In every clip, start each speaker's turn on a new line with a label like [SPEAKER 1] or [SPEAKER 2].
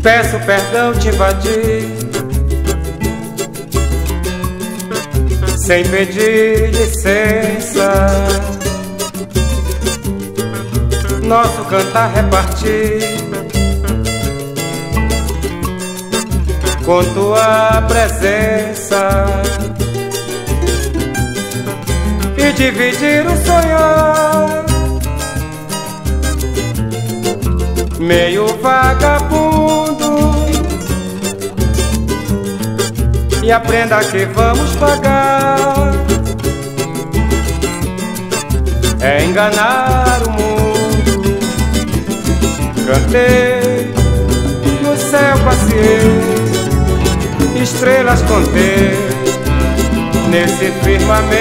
[SPEAKER 1] Peço perdão, te invadi sem pedir licença. Nosso cantar repartir com tua presença e dividir o sonhar, meio vagabundo, e aprenda que vamos pagar. É enganar o mundo. Cantei no céu, passeei, estrelas contei nesse firmamento,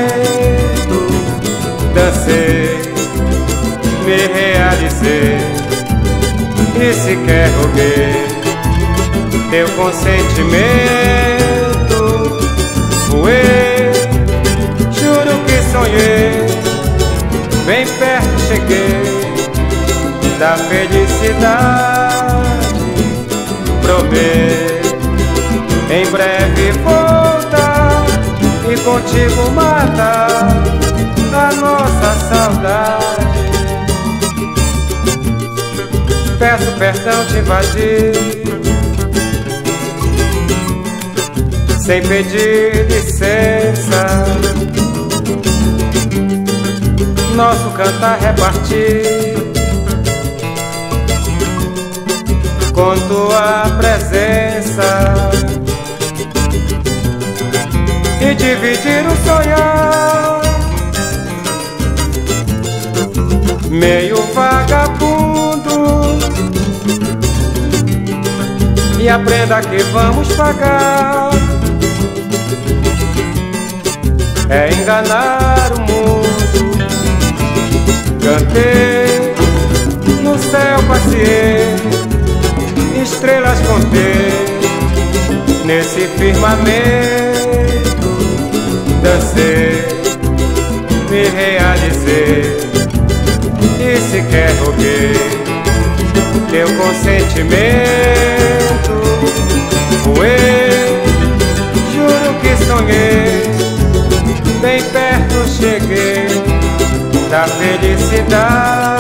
[SPEAKER 1] dancei, me realizei e sequer roguei teu consentimento. Voei, juro que sonhei, bem perto cheguei da felicidade. Prometo em breve voltar e contigo matar a nossa saudade. Peço perdão, te invadi sem pedir licença. Nosso cantar repartir com tua presença e dividir o sonhar, meio vagabundo, e aprenda que vamos pagar. É enganar o mundo. Cantei no céu, passeei, estrelas contei nesse firmamento, dancei, me realizei e sequer roguei teu consentimento. Voei, juro que sonhei, bem perto cheguei da felicidade.